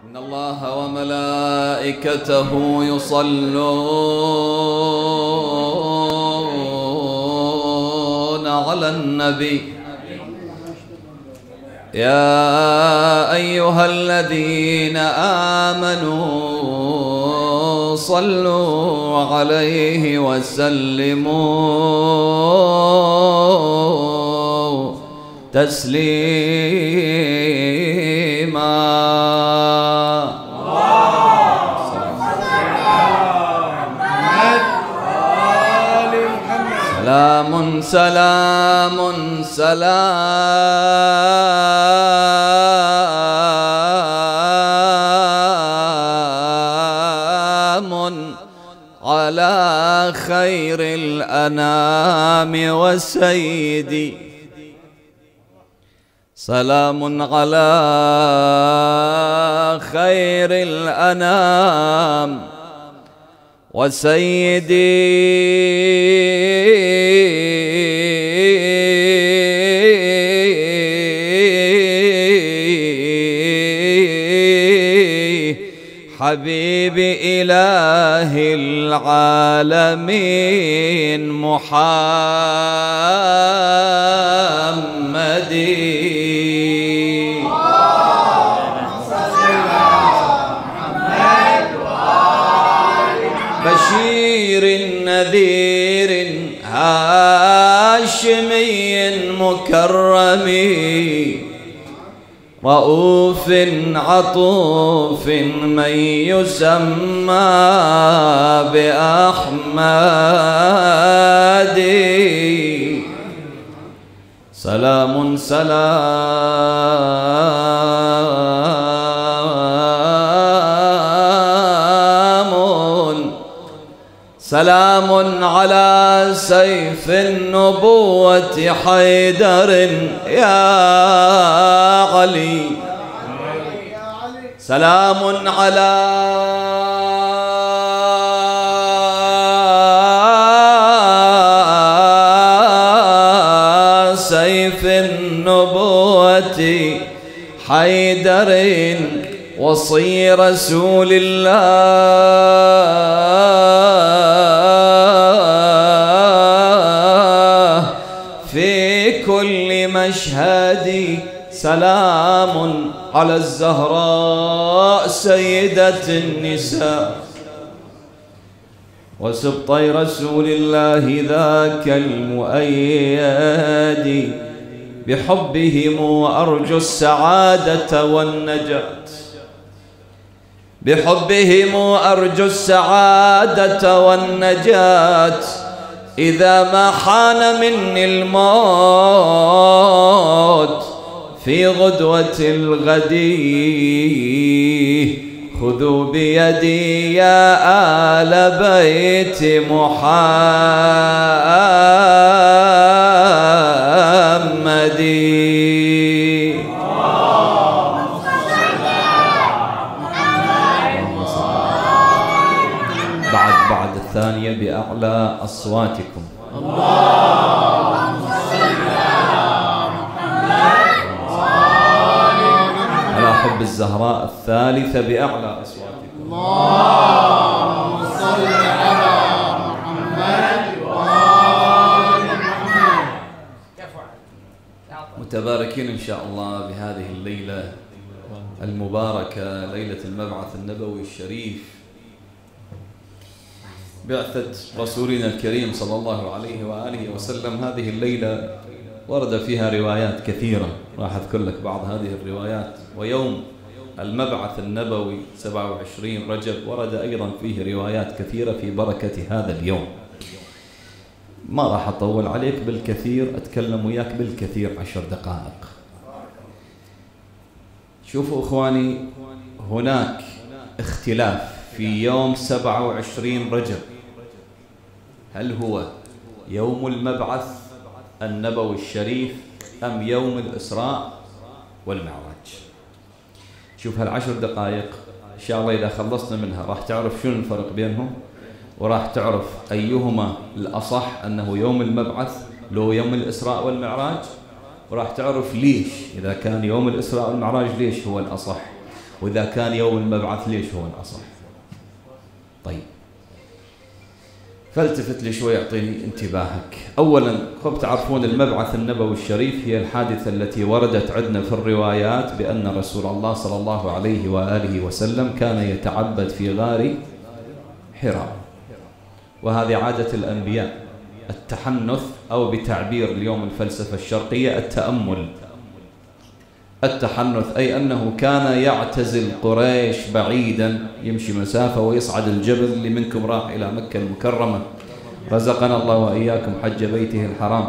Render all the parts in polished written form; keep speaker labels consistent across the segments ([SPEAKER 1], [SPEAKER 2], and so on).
[SPEAKER 1] إن الله وملائكته يصلون على النبي يا أيها الذين آمنوا صلوا عليه وسلموا تسليما. سلام سلام سلام على خير الأنام وسيدي. سلام على خير الأنام وسيدي حبيب إله العالمين محمد بشير نذير هاشمي مكرم رؤوف عطوف من يسمى بأحمد. سلام سلام على سيف النبوة حيدر يا علي. سلام على سيف النبوة حيدر وصي رسول الله في كل مشهد. سلام على الزهراء سيدة النساء وسبطي رسول الله ذاك المؤيد بحبهم أرجو السعادة والنجاة. بحبهم أرجو السعادة والنجاة إذا ما حان مني الموت في غدوة الغد. خذوا بيدي يا آل بيت محمد. بعد الثانية بأعلى أصواتكم. اللهم صل على حب الزهراء الثالثة بأعلى أصواتكم. اللهم صل على محمد وآل محمد. متباركين إن شاء الله بهذه الليلة المباركة، ليلة المبعث النبوي الشريف، بعثة رسولنا الكريم صلى الله عليه وآله وسلم. هذه الليلة ورد فيها روايات كثيرة، راح أذكر لك بعض هذه الروايات. ويوم المبعث النبوي 27 رجب ورد أيضا فيه روايات كثيرة في بركة هذا اليوم. ما راح أطول عليك بالكثير، أتكلم وياك بالكثير 10 دقائق. شوفوا إخواني، هناك اختلاف في يوم 27 رجب، هل هو يوم المبعث النبوي الشريف أم يوم الإسراء والمعراج؟ شوف هال10 دقائق إن شاء الله إذا خلصنا منها راح تعرف شنو الفرق بينهم، وراح تعرف أيهما الأصح أنه يوم المبعث لو يوم الإسراء والمعراج، وراح تعرف ليش إذا كان يوم الإسراء والمعراج ليش هو الأصح، وإذا كان يوم المبعث ليش هو الأصح؟ طيب، فالتفت لي شوي، اعطيني انتباهك. اولا خب تعرفون المبعث النبوي الشريف هي الحادثة التي وردت عندنا في الروايات بأن رسول الله صلى الله عليه وآله وسلم كان يتعبد في غار حراء، وهذه عادة الأنبياء، التحنث أو بتعبير اليوم الفلسفة الشرقية التأمل. التحنث أي أنه كان يعتزل قريش بعيدا، يمشي مسافة ويصعد الجبل. اللي منكم راح إلى مكة المكرمة رزقنا الله وإياكم حج بيته الحرام،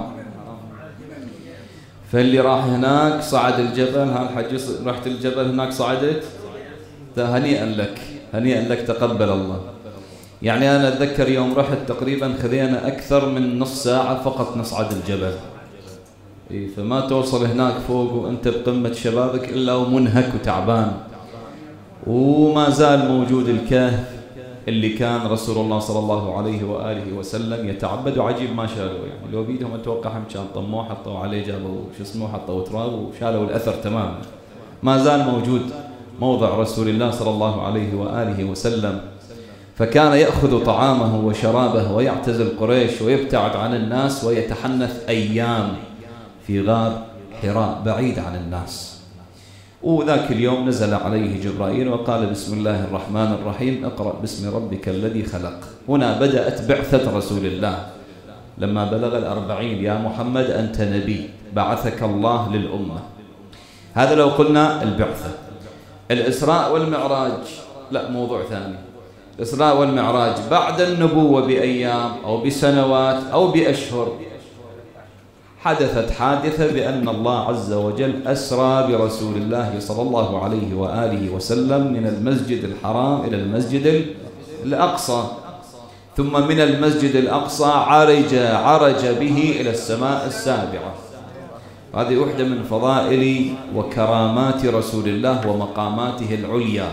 [SPEAKER 1] فاللي راح هناك صعد الجبل، هالحج رحت الجبل هناك صعدت، هنيئا لك، هنيئا لك، تقبل الله. يعني أنا أتذكر يوم رحت تقريبا خذينا أكثر من نص ساعة فقط نصعد الجبل، فما توصل هناك فوق وأنت بقمة شبابك إلا ومنهك وتعبان. وما زال موجود الكهف اللي كان رسول الله صلى الله عليه وآله وسلم يتعبد، وعجيب ما شالوا، يعني لو بيدهم أتوقعهم كان طموه حطوا عليه، جابوا شو اسمه حطوا تراب وشالوا الأثر تماما. ما زال موجود موضع رسول الله صلى الله عليه وآله وسلم. فكان يأخذ طعامه وشرابه ويعتزل قريش ويبتعد عن الناس ويتحنث أيام في غار حراء بعيد عن الناس. وذاك اليوم نزل عليه جبرائيل وقال بسم الله الرحمن الرحيم اقرأ باسم ربك الذي خلق. هنا بدأت بعثة رسول الله لما بلغ 40 يا محمد أنت نبي بعثك الله للأمة. هذا لو قلنا البعثة. الإسراء والمعراج لا، موضوع ثاني. الإسراء والمعراج بعد النبوة بأيام أو بسنوات أو بأشهر حدثت حادثة بأن الله عز وجل أسرى برسول الله صلى الله عليه وآله وسلم من المسجد الحرام إلى المسجد الأقصى، ثم من المسجد الأقصى عرج به إلى السماء السابعة. هذه واحدة من فضائل وكرامات رسول الله ومقاماته العليا.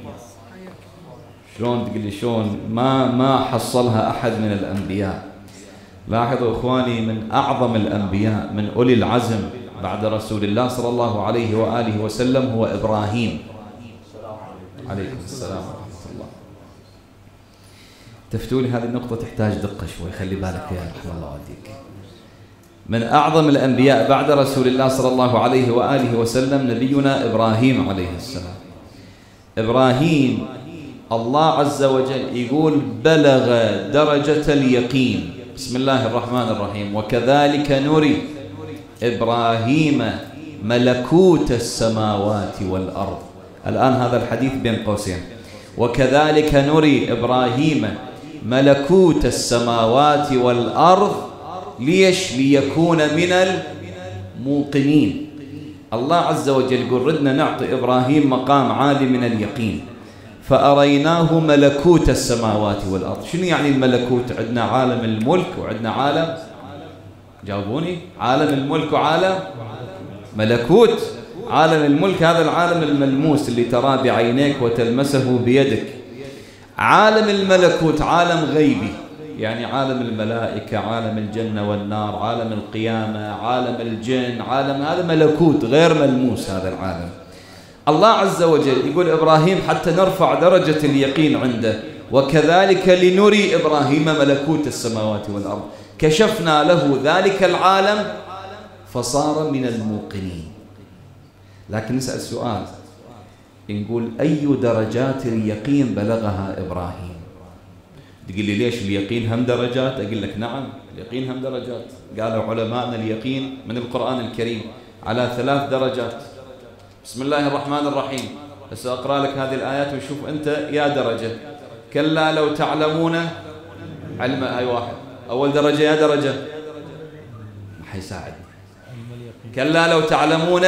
[SPEAKER 1] شلون تقول لي شلون ما حصلها أحد من الأنبياء. لاحظوا إخواني، من أعظم الأنبياء من أولي العزم بعد رسول الله صلى الله عليه وآله وسلم هو إبراهيم عليكم السلام ورحمة الله. تفتوا لي هذه النقطة تحتاج دقة شوي، خلي بالك فيها رحمة الله والديك. من أعظم الأنبياء بعد رسول الله صلى الله عليه وآله وسلم نبينا إبراهيم عليه السلام. إبراهيم الله عز وجل يقول بلغ درجة اليقين. بسم الله الرحمن الرحيم وكذلك نري إبراهيم ملكوت السماوات والأرض. الآن هذا الحديث بين قوسين، وكذلك نري إبراهيم ملكوت السماوات والأرض. ليش؟ ليكون من الموقنين. الله عز وجل يقول ردنا نعطي إبراهيم مقام عالي من اليقين، فأريناه ملكوت السماوات والأرض. شنو يعني الملكوت؟ عندنا عالم الملك وعندنا عالم، جاوبوني، عالم الملك وعالم ملكوت. عالم الملك هذا العالم الملموس اللي تراه بعينيك وتلمسه بيدك. عالم الملكوت عالم غيبي، يعني عالم الملائكة، عالم الجنة والنار، عالم القيامة، عالم الجن، عالم هذا ملكوت غير ملموس. هذا العالم الله عز وجل يقول إبراهيم حتى نرفع درجة اليقين عنده، وكذلك لنري إبراهيم ملكوت السماوات والأرض. كشفنا له ذلك العالم فصار من الموقنين. لكن نسأل سؤال، نقول أي درجات اليقين بلغها إبراهيم؟ تقول لي ليش اليقين هم درجات؟ أقول لك نعم، اليقين هم درجات. قالوا علماءنا اليقين من القرآن الكريم على 3 درجات. بسم الله الرحمن الرحيم، بس أقرأ لك هذه الآيات وشوف أنت يا درجة. كلا لو تعلمون علم، هاي واحد، أول درجة يا درجة ما حيساعد. كلا لو تعلمون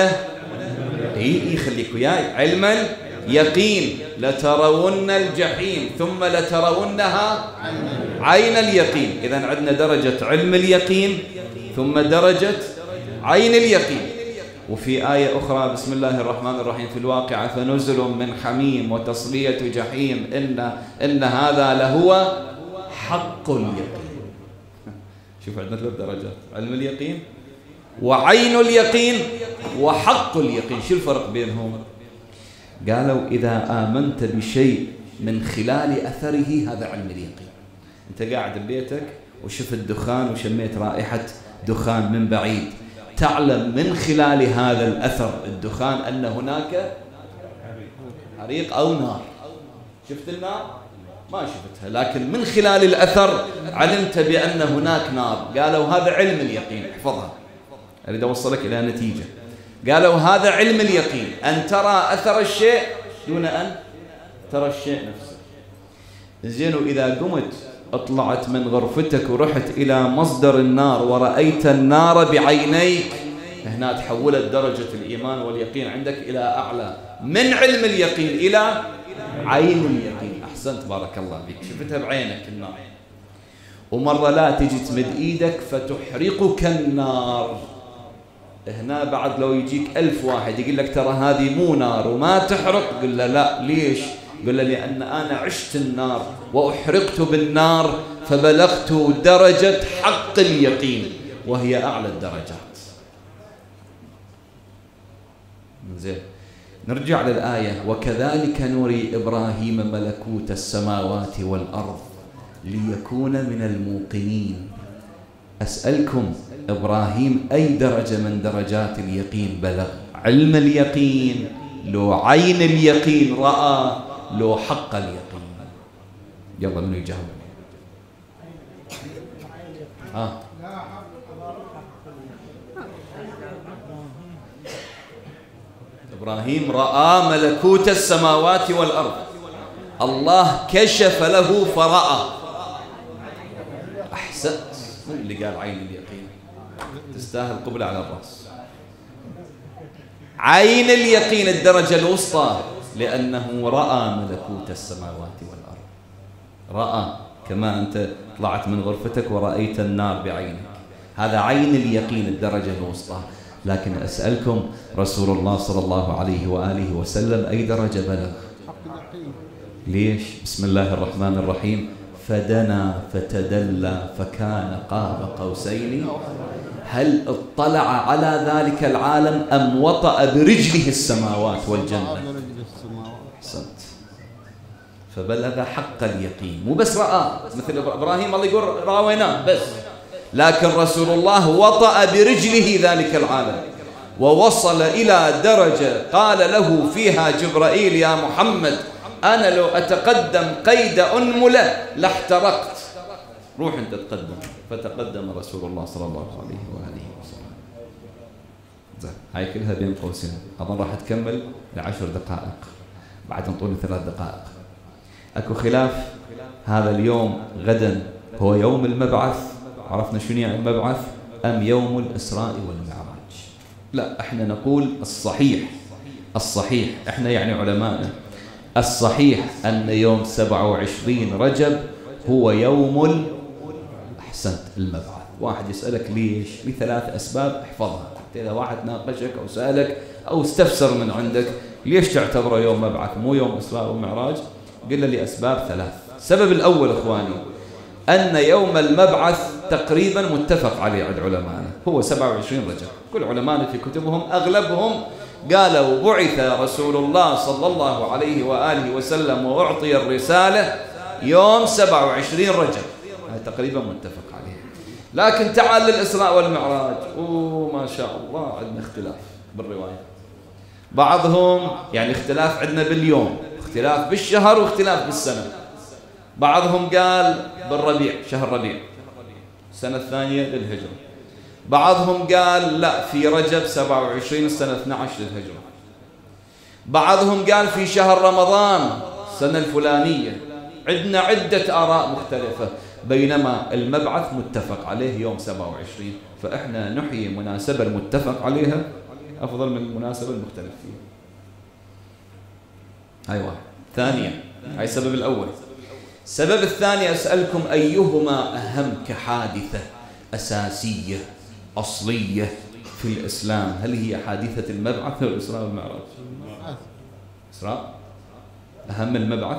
[SPEAKER 1] خليك وياي، علما يقين لترون الجحيم ثم لترونها عين اليقين. إذن عندنا درجة علم اليقين ثم درجة عين اليقين. وفي آية أخرى بسم الله الرحمن الرحيم في الواقعة فنزل من حميم وتصلية جحيم إن هذا لهو حق اليقين. شوف عندنا 3 درجات، علم اليقين وعين اليقين وحق اليقين. شو الفرق بينهم؟ قالوا إذا آمنت بشيء من خلال أثره هذا علم اليقين. أنت قاعد ببيتك وشفت دخان وشميت رائحة دخان من بعيد، تعلم من خلال هذا الأثر الدخان أن هناك حريق أو نار. شفت النار؟ ما شفتها، لكن من خلال الأثر علمت بأن هناك نار. قالوا هذا علم اليقين. احفظها، أريد أوصلك إلى نتيجة. قالوا هذا علم اليقين، أن ترى أثر الشيء دون أن ترى الشيء نفسه. زين، وإذا قمت اطلعت من غرفتك ورحت إلى مصدر النار ورأيت النار بعينيك، هنا تحولت درجة الإيمان واليقين عندك إلى أعلى، من علم اليقين إلى عين اليقين. أحسنت، بارك الله فيك، شفتها بعينك النار. ومرة لا تجي تمد إيدك فتحرقك النار. هنا بعد لو يجيك 1000 واحد يقول لك ترى هذه مو نار وما تحرق، قل له لا، ليش؟ قل له لأن أنا عشت النار وأحرقت بالنار فبلغت درجة حق اليقين وهي أعلى الدرجات. زين، نرجع للآية: وكذلك نري إبراهيم ملكوت السماوات والأرض ليكون من الموقنين. أسألكم، إبراهيم أي درجة من درجات اليقين بلغ؟ علم اليقين لو عين اليقين رأى لو حق اليقين؟ يلا منو يجاوب؟ إبراهيم رأى ملكوت السماوات والأرض، الله كشف له فرأى. أحسنت، من اللي قال عين اليقين؟ تستاهل قبلة على الرأس. عين اليقين الدرجة الوسطى، لأنه رأى ملكوت السماوات والأرض. رأى كما أنت طلعت من غرفتك ورأيت النار بعينك، هذا عين اليقين الدرجة الوسطى. لكن أسألكم، رسول الله صلى الله عليه وآله وسلم أي درجة بلغ؟ ليش؟ بسم الله الرحمن الرحيم: فدنا فتدلى فكان قاب قوسين. هل اطلع على ذلك العالم أم وطأ برجله السماوات والجنة؟ أحسنت، فبلغ حق اليقين، مو بس رأى مثل إبراهيم الله يقول راويناه بس، لكن رسول الله وطأ برجله ذلك العالم ووصل إلى درجة قال له فيها جبرائيل: يا محمد أنا لو أتقدم قيد أنملة لاحترقت، روح أنت تقدم. فتقدم رسول الله صلى الله عليه وآله وسلم. هاي كلها بين قوسين، أظن راح تكمل ل10 دقائق، بعد نطول 3 دقائق. أكو خلاف هذا اليوم غدا هو يوم المبعث، عرفنا شنو يعني المبعث، أم يوم الإسراء والمعراج؟ لا، احنا نقول الصحيح احنا يعني علماءنا، الصحيح أن يوم 27 رجب هو يوم أحسنت المبعث. واحد يسألك ليش؟ ل3 أسباب، احفظها. إذا واحد ناقشك أو سألك أو استفسر من عندك ليش تعتبره يوم مبعث مو يوم إسراء ومعراج، قلنا لأسباب 3. السبب الأول إخواني أن يوم المبعث تقريبا متفق عليه عند علماءنا هو 27 رجب. كل علماءنا في كتبهم أغلبهم قالوا بعث رسول الله صلى الله عليه وآله وسلم وأعطي الرسالة يوم 27 رجب، هذا تقريبا متفق عليه. لكن تعال للإسراء والمعراج، ما شاء الله عندنا اختلاف بالروايات. بعضهم يعني اختلاف عندنا باليوم، اختلاف بالشهر واختلاف بالسنة. بعضهم قال بالربيع، شهر ربيع السنة الثانية للهجرة. بعضهم قال لا، في رجب 27 السنة 12 للهجرة. بعضهم قال في شهر رمضان السنة الفلانية. عندنا عدة آراء مختلفة، بينما المبعث متفق عليه يوم 27. فإحنا نحيي مناسبة المتفق عليها أفضل من المناسبة المختلف فيها. هاي واحد. ثانيا، هاي السبب الأول. السبب الثاني، أسألكم أيهما أهم كحادثة أساسية أصلية في الإسلام؟ هل هي حادثة المبعث أو الإسراء والمعراج؟ إسراء أهم المبعث؟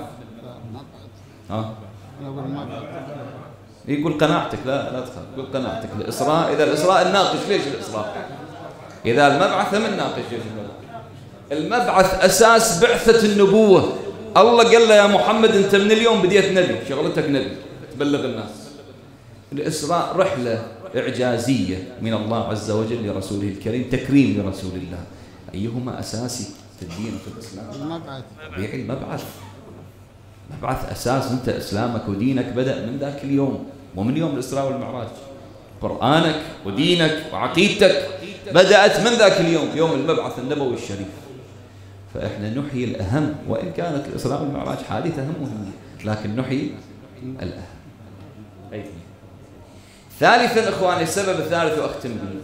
[SPEAKER 1] يقول قناعتك، لا تخاف، يقول قناعتك. الإسراء، إذا الإسراء الناقش ليش الإسراء؟ إذا المبعث هم الناقش ليش المبعث؟ المبعث أساس بعثة النبوة. الله قال له يا محمد أنت من اليوم بديت نبي، شغلتك نبي تبلغ الناس. الإسراء رحلة إعجازية من الله عز وجل لرسوله الكريم، تكريم لرسول الله. أيهما أساسي في الدين وفي الإسلام؟
[SPEAKER 2] المبعث.
[SPEAKER 1] طبيعي المبعث. مبعث أساس. أنت إسلامك ودينك بدأ من ذاك اليوم، ومن يوم الإسراء والمعراج. قرآنك ودينك وعقيدتك بدأت من ذاك اليوم، يوم المبعث النبوي الشريف. فإحنا نحيي الأهم، وإن كانت الإسراء والمعراج حادثة مهمة، لكن نحيي الأهم. ثالثا إخواني، السبب الثالث وأختم به،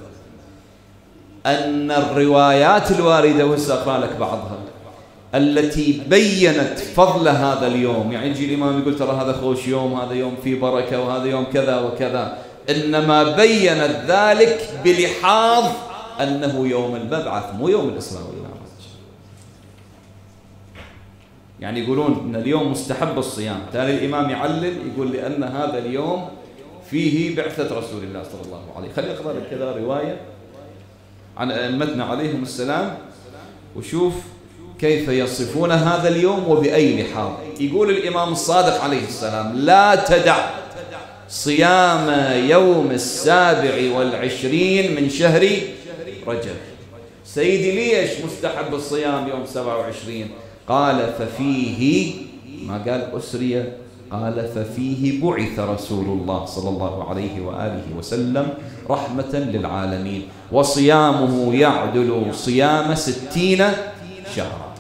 [SPEAKER 1] أن الروايات الواردة وسأقرأ لك بعضها التي بيّنت فضل هذا اليوم. يعني يجي الإمام يقول ترى هذا خوش يوم، هذا يوم فيه بركة، وهذا يوم كذا وكذا، إنما بيّنت ذلك بلحاظ أنه يوم المبعث مو يوم الإسراء والمعراج. يعني يقولون أن اليوم مستحب الصيام، تالي الإمام يعلل يقول لأن هذا اليوم فيه بعثة رسول الله صلى الله عليه وسلم. خليني أقرأ لك كذا رواية عن أئمتنا عليهم السلام، وشوف كيف يصفون هذا اليوم وبأي لحاظ. يقول الإمام الصادق عليه السلام: لا تدع صيام يوم 27 من شهر رجب. سيدي ليش مستحب الصيام يوم 27؟ قال ففيه، ما قال أسري، قال ففيه بعث رسول الله صلى الله عليه وآله وسلم رحمة للعالمين، وصيامه يعدل صيام 60 شهرا.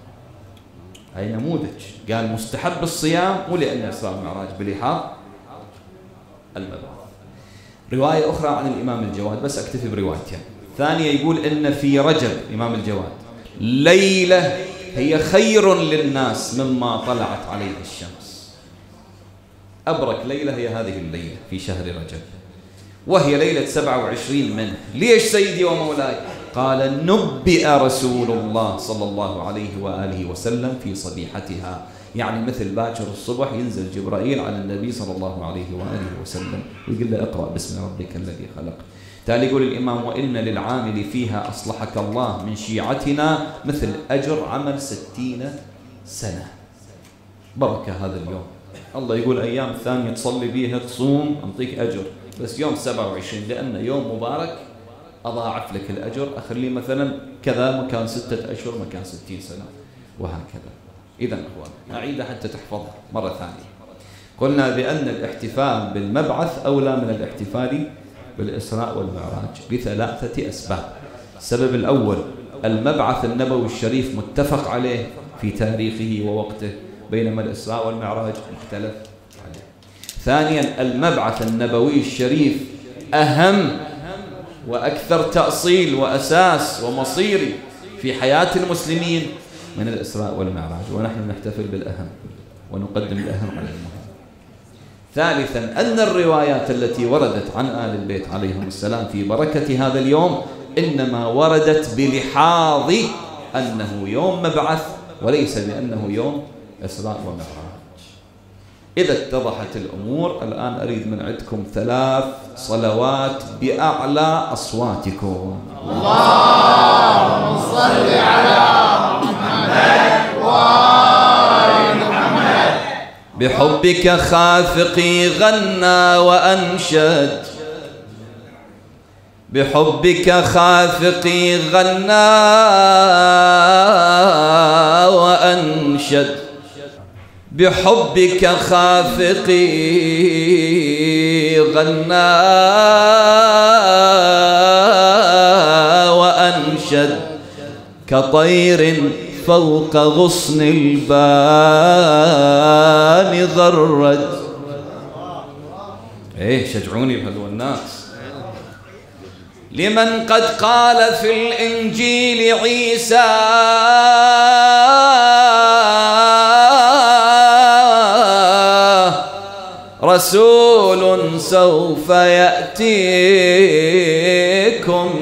[SPEAKER 1] هاي نموذج. قال مستحب الصيام ولأن الإسراء والمعراج بلحاظ المبعث. رواية أخرى عن الإمام الجواد، بس أكتفي بروايتين. ثانية يقول إن في رجب الإمام الجواد ليلة هي خير للناس مما طلعت عليه الشمس. أبرك ليلة هي هذه الليلة في شهر رجب، وهي ليلة 27 منه. ليش سيدي ومولاي؟ قال نبئ رسول الله صلى الله عليه وآله وسلم في صبيحتها، يعني مثل باكر الصبح ينزل جبرائيل على النبي صلى الله عليه وآله وسلم ويقول له اقرأ باسم ربك الذي خلق. تالي يقول الإمام: وإن للعامل فيها أصلحك الله من شيعتنا مثل أجر عمل 60 سنة. بركة هذا اليوم. الله يقول أيام ثانية تصلي بيها تصوم أنطيك أجر، بس يوم 27 لأنه يوم مبارك أضاعف لك الأجر، أخلي مثلا كذا مكان 6 أشهر مكان 60 سنة وهكذا. إذا أخوان أعيدها حتى تحفظها مرة ثانية. قلنا بأن الاحتفال بالمبعث أولى من الاحتفال بالإسراء والمعراج ل3 أسباب. السبب الأول: المبعث النبوي الشريف متفق عليه في تاريخه ووقته، بينما الإسراء والمعراج مختلف عليه. ثانيا: المبعث النبوي الشريف أهم وأكثر تأصيل وأساس ومصيري في حياة المسلمين من الإسراء والمعراج، ونحن نحتفل بالأهم ونقدم الأهم على المهم. ثالثا: أن الروايات التي وردت عن آل البيت عليهم السلام في بركة هذا اليوم إنما وردت بلحاظ أنه يوم مبعث وليس بأنه يوم إسراء ومعراج. إذا اتضحت الأمور، الآن أريد من عندكم 3 صلوات بأعلى أصواتكم.
[SPEAKER 2] اللهم صل على محمد وآل محمد.
[SPEAKER 1] بحبك خافقي غنى وأنشد، بحبك خافقي غنى وأنشد، بحبك خافقي غنى وأنشد، كطير فوق غصن البان ضرج. ايه شجعوني بهذول الناس. لمن قد قال في الإنجيل عيسى رسول سوف يأتيكم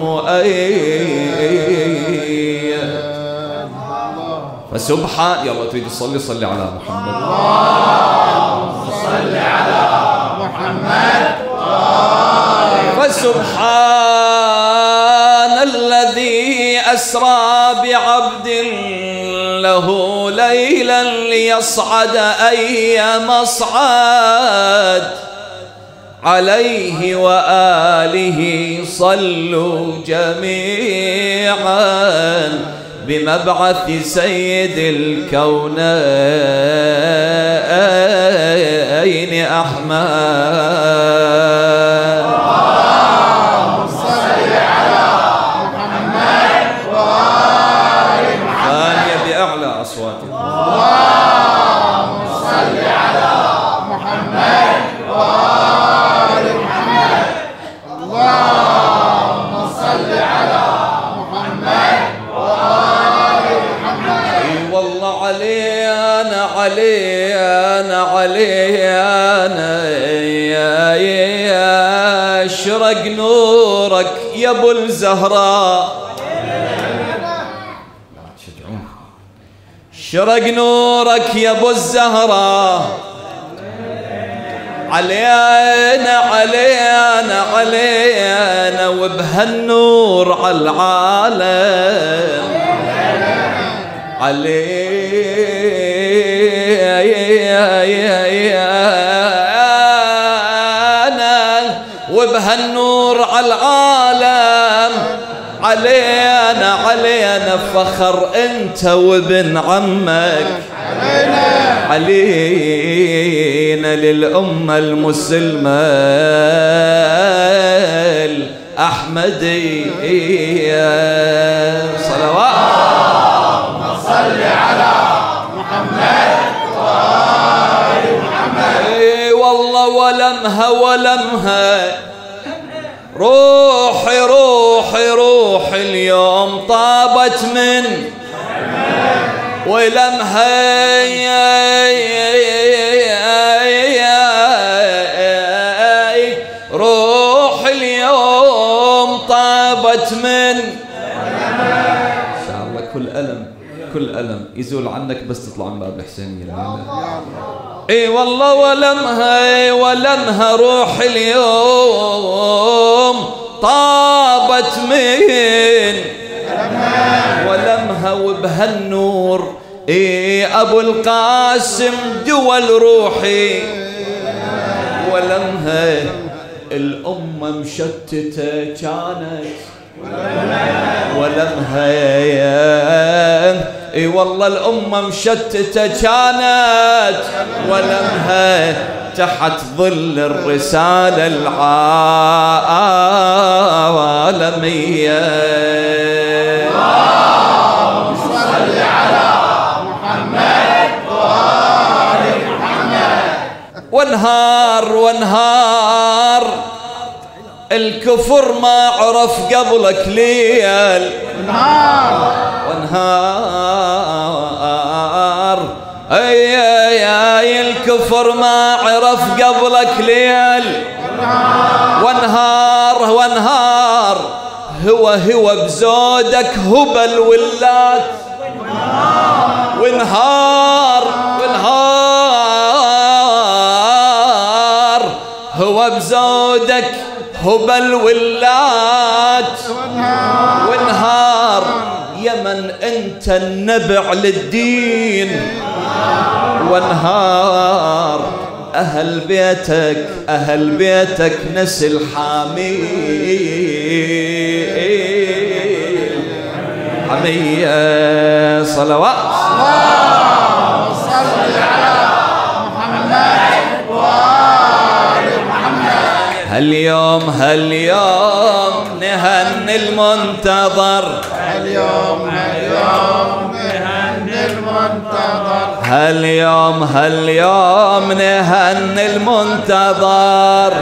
[SPEAKER 1] فسبحان. يلا تريد تصلي صلي على محمد.
[SPEAKER 2] اللهم صل على محمد.
[SPEAKER 1] فسبحان الذي أسرى بعبد له ليلا ليصعد أي مصعد عليه وآله صلوا جميعا بمبعث سيد الكونين أحمد.
[SPEAKER 2] اللهم صل على محمد وآل محمد.
[SPEAKER 1] ثانية بأعلى أصواتكم.
[SPEAKER 2] اللهم صل على محمد وآل محمد. اللهم صل على محمد وآل محمد.
[SPEAKER 1] اي والله علينا علينا يا اشرق نورك يا ابو الزهراء. لا تشجعون. شرق نورك يا ابو الزهراء علينا وبهالنور على العالم علينا وبهالنور على العالم علينا فخر انت وابن عمك علينا للأمة المسلمة الأحمدية صلوات.
[SPEAKER 2] اللهم صل على محمد وآل محمد.
[SPEAKER 1] اي والله ولمها روحي اليوم طابت من ولمها روح اليوم طابت من ان شاء الله كل ألم يزول عنك بس تطلع من باب الحسينية. اي والله ولمها روح اليوم طابت من ولمها وبهالنور ابو القاسم دول روحي ولمها الأمة مشتتة كانت ولمها اي والله الأمة مشتتة كانت ولمها تحت ظل الرسالة العالمية.
[SPEAKER 2] اللهم صل على محمد وآل محمد.
[SPEAKER 1] وانهار الكفر ما عرف قبلك ليل وانهار اي الكفر ما عرف قبلك ليل وانهار هو بزودك هبل ولات وانهار هو بزودك هبل ولات وانهار يمن انت النبع للدين وانهار أهل بيتك نسل حمية صلوات.
[SPEAKER 2] اللهم صل على محمد وآل محمد.
[SPEAKER 1] هاليوم نهني المنتظر
[SPEAKER 2] اليوم نهني المنتظر.
[SPEAKER 1] هاليوم نهني المنتظر.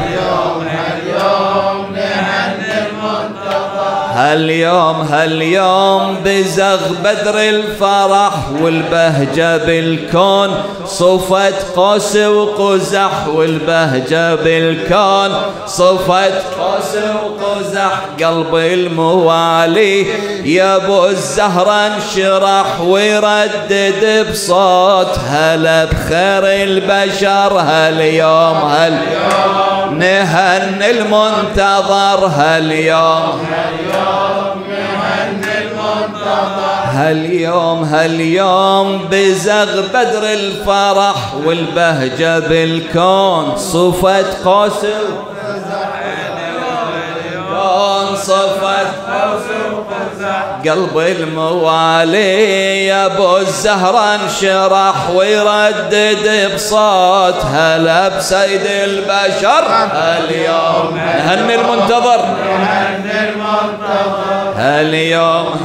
[SPEAKER 1] هاليوم بزغ بدر الفرح والبهجة بالكون صفت قوس وقزح والبهجة بالكون صفت قوس وقزح قلب الموالي يا ابو الزهرة انشرح ويردد بصوت هلا بخير البشر. هاليوم نهني المنتظر. هاليوم نهني المنتظر. هاليوم بزغ بدر الفرح والبهجة بالكون صفت قوس صفت قلب الموالي يا ابو الزهرة انشرح ويردد بصوت هلا بسيد البشر. اليوم نهني المنتظر هاليوم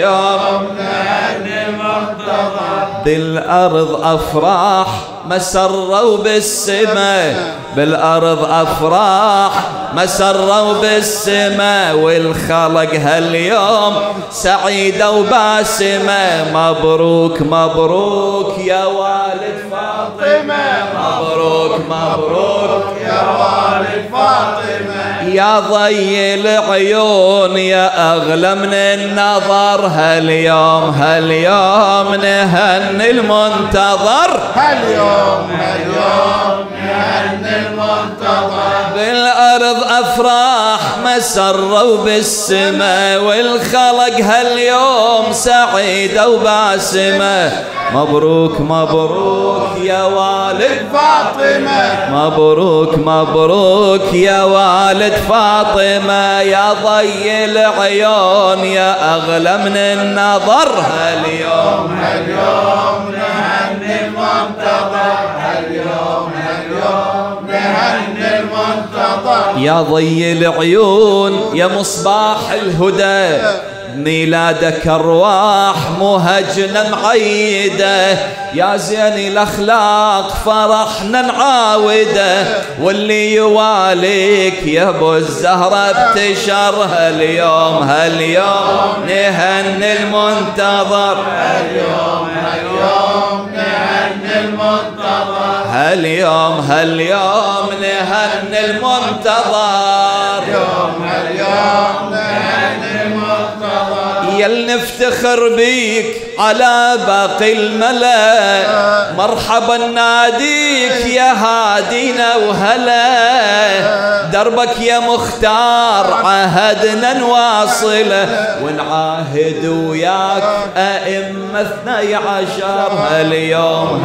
[SPEAKER 1] نهني المنتظر بالأرض أفراح مسروا بالسماء بالأرض أفراح مسروا بالسماء والخلق هاليوم سعيدة وباسمة. مبروك مبروك يا والد فاطمة مبروك مبروك يا والد فاطمة يا ضي العيون يا أغلى من النظر. هاليوم نهني المنتظر
[SPEAKER 2] هاليوم نهني المنتظر
[SPEAKER 1] بالأرض أفراح مسروا بالسماء والخلق هاليوم سعيدة وباسمة. مبروك مبروك يا والد
[SPEAKER 2] فاطمة
[SPEAKER 1] مبروك مبروك يا والد فاطمة يا ضي العيون يا أغلى من النظر. هاليوم
[SPEAKER 2] نهني المنتظر هاليوم نهني المنتظر
[SPEAKER 1] يا ضي العيون يا مصباح الهدى ميلادك أرواح مهجنا معيدة يا زين الأخلاق فرحنا نعاوده واللي يواليك يا أبو الزهرة ابتشر. هاليوم نهني المنتظر
[SPEAKER 2] هاليوم نهني المنتظر
[SPEAKER 1] هاليوم نهني المنتظر
[SPEAKER 2] اليوم نهني المنتظر
[SPEAKER 1] يل نفتخر بيك على باقي الملا مرحبا ناديك يا هادينا وهلا دربك يا مختار عهدنا نواصله ونعاهد وياك أئمة 12. هاليوم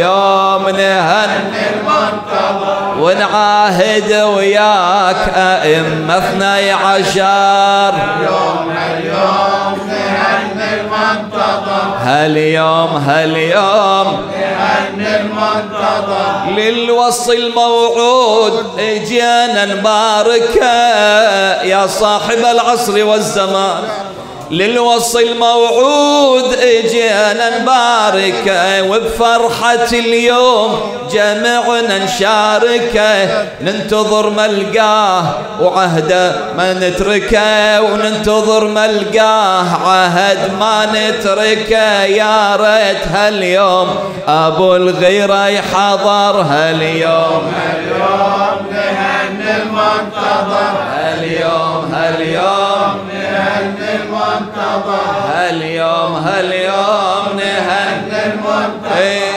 [SPEAKER 1] نهني
[SPEAKER 2] المنتظر
[SPEAKER 1] ونعاهد وياك أئمة 12.
[SPEAKER 2] اليوم نهني المنتظر
[SPEAKER 1] هاليوم
[SPEAKER 2] نهني المنتظر
[SPEAKER 1] للوصي الموعود اجينا نباركه يا صاحب العصر والزمان. للوصي الموعود اجينا نباركه وبفرحة اليوم جمعنا نشاركه ننتظر ملقاه وعهده ما نتركه وننتظر ملقاه عهد ما نتركه. يا ريت هاليوم ابو الغيرة يحضر. هاليوم
[SPEAKER 2] نهني المنتظر
[SPEAKER 1] هاليوم
[SPEAKER 2] نهني المنتظر
[SPEAKER 1] هاليوم نهني
[SPEAKER 2] المنتظر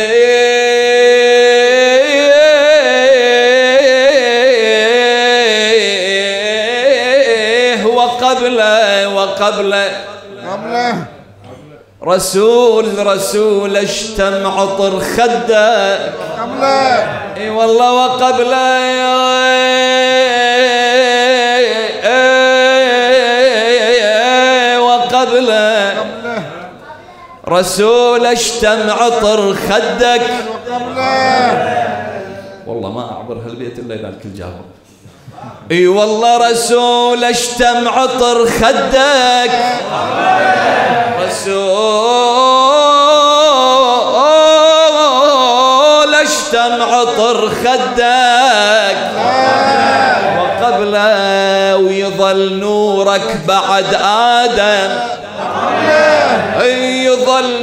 [SPEAKER 1] وقبله رسول اشتم عطر خده اي والله وقبله رسول اشتم عطر خدك والله ما اعبر هالبيت الا اذا الكل جاوب. اي والله رسول اشتم عطر خدك رسول اشتم عطر خدك وقبله ويظل نورك بعد آدم يظل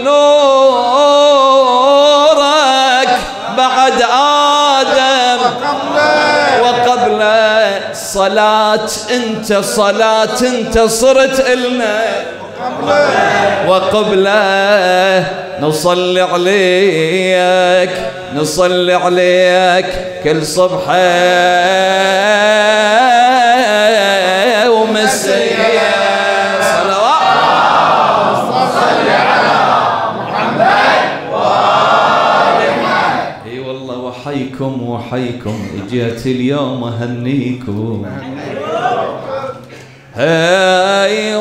[SPEAKER 1] نورك بعد آدم وقبله صلاة انت صرت إلنا وقبله نصلي عليك كل صبحة ومسية صلوات وحيكم وحيكم اجيت اليوم اهنيكم. هاي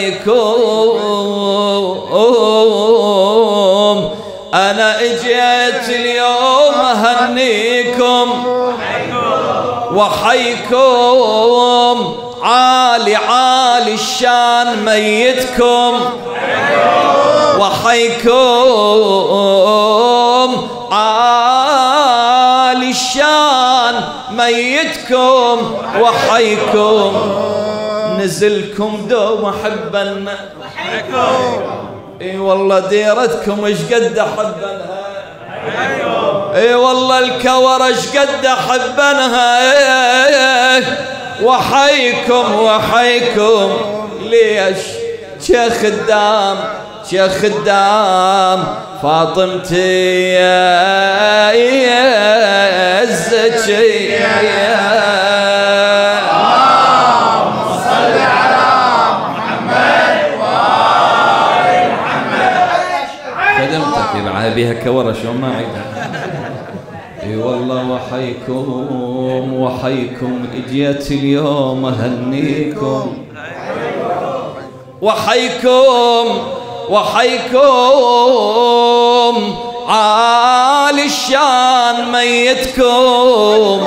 [SPEAKER 1] وحيكم انا اجيت اليوم اهنيكم. وحيكم عالي عالي الشان ميتكم. وحيكم عالي الشان ميتكم. وحيكم نزلكم دوم احبنا. اي والله ديرتكم ايش قد احبنها. اي والله الكور ايش قد احبنها. وحيكم وحيكم ليش يا خدام يا خدام فاطمتي يا الزكي.
[SPEAKER 2] اللهم صل على محمد وآل محمد.
[SPEAKER 1] خدمتك يبقى بيها كورة شو ما عيدها. اي والله وحيكم وحيكم اجيت اليوم اهنيكم. وحيكم وحيكم عالي الشان ميتكم.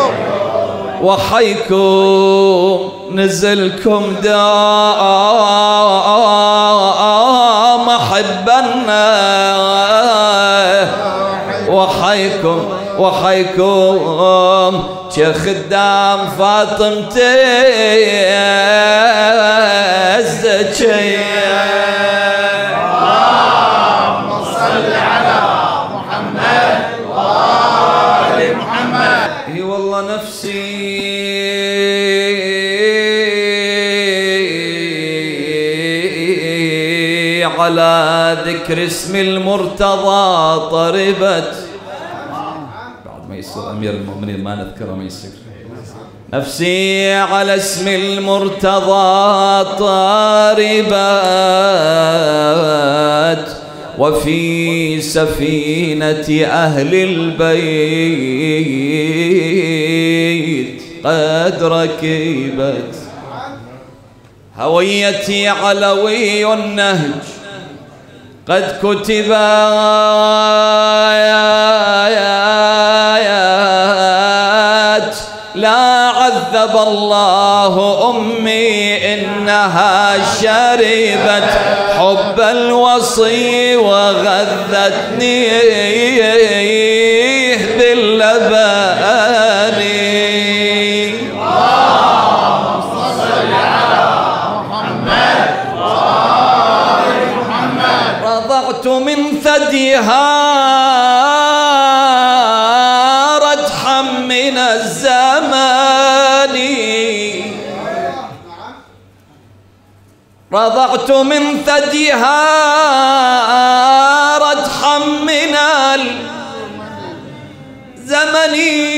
[SPEAKER 1] وحيكم نزلكم دام احبنا. وحيكم وحيكم يا خدام فاطمتي الزكية.
[SPEAKER 2] اللهم صل على محمد وآل محمد.
[SPEAKER 1] اي والله نفسي على ذكر اسم المرتضى طربت. بعد ما يصير امير المؤمنين ما نذكره ما يصير. نفسي على اسم المرتضى طاربت. وفي سفينة أهل البيت قد ركبت. هويتي علوي النهج قد كتب آيات. لا عذب الله أمي إنها شربت حب الوصي وغذتني باللبان.
[SPEAKER 2] اللهم صل على محمد وآل محمد.
[SPEAKER 1] رضعت من ثديها ردحا من الزمان. رضعت من ثديها ردحا من الزمن.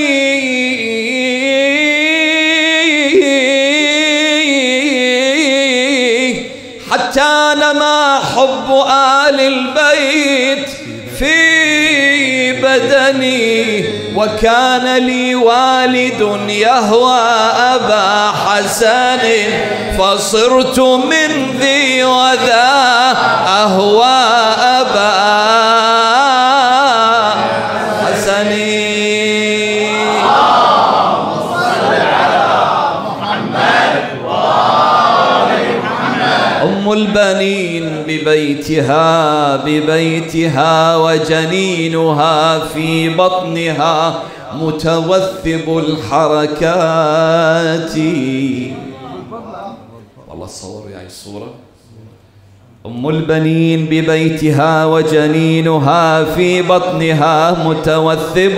[SPEAKER 1] حتى نما حب آل البيت في بدني. وكان لي والد يهوى أبا حسن فصرت من ذي وذا أهوى أبا حسن. أم البنين ببيتها وجنينها في بطنها متوثب الحركات. والله تصور يعني الصورة. أم البنين ببيتها وجنينها في بطنها متوثب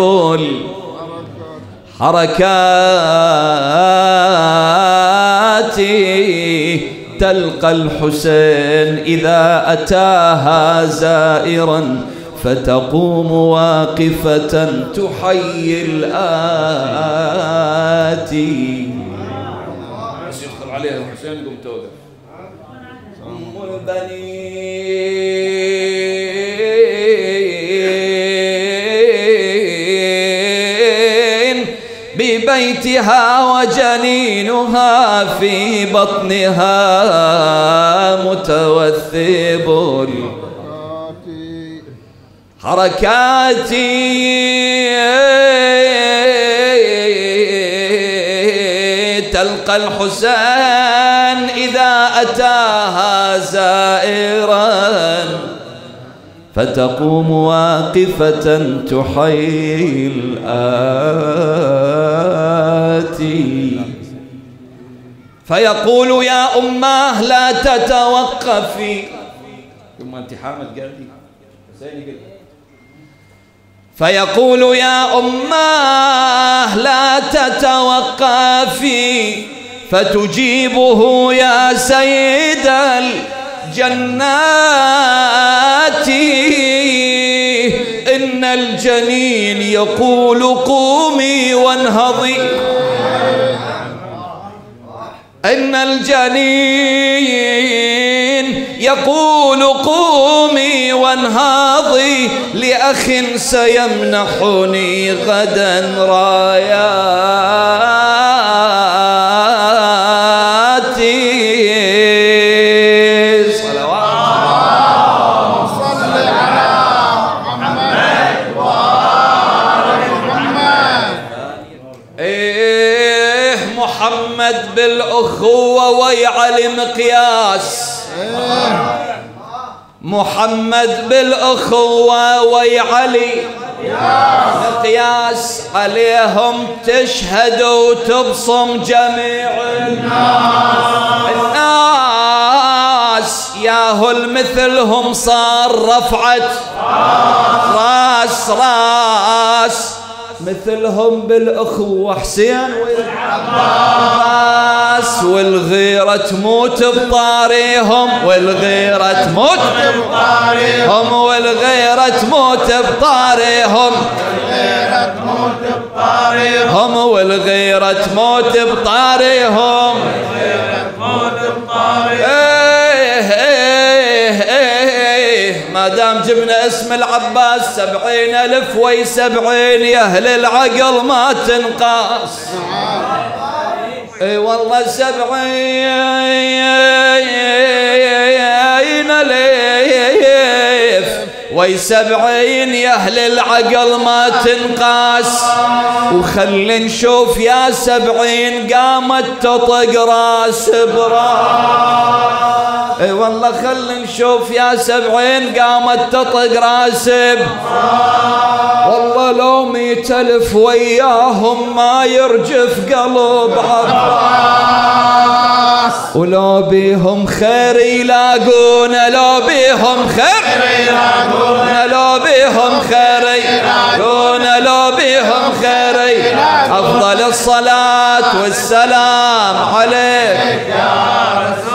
[SPEAKER 1] الحركات. تلقى الحسين إذا أتاها زائرا فتقوم واقفة تحيي الآتي. بس يدخل عليها الحسين يقوم توقف. أم البنين بيتها وجنينها في بطنها متوثب حركاتي تلقى الحسين إذا أتاها زائرا فتقوم واقفة تحيي الآتي فيقول يا أماه لا تتوقفي. ثم أنت حامد قلبي فيقول يا أماه لا تتوقفي فتجيبه يا سيد الجنات إن الجنين يقول قومي وانهضي إن الجنين يقول قومي وانهضي لأخ سيمنحني غدا راياتي.
[SPEAKER 2] صلوات صل على محمد وآل محمد.
[SPEAKER 1] محمد بالأخوة ويعلي مقياس محمد بالأخوة ويعلي مقياس عليهم تشهد وتبصم جميع الناس ياهو المثلهم صار رفعت راس مثلهم بالأخوة حسين والعباس والغيرة تموت بطاريهم والغيرة تموت بطاريهم والغيرة تموت بطاريهم والغيرة تموت بطاريهم ما دام جبنا اسم العباس 70,000 و70 يا أهل العقل ما تنقاس. اي والله 70,000 و70 يا أهل العقل ما تنقاس. وخلي نشوف يا 70 قامت تطق راس براس. اي والله خلي نشوف يا 70 قامت تطق راسب. والله لو 100,000 وياهم ما يرجف قلب عباس. ولو بيهم خير يلاقون لو بيهم خير يلاقون لو بيهم خير يلاقون لو بيهم خير. أفضل الصلاة والسلام عليك يا رسول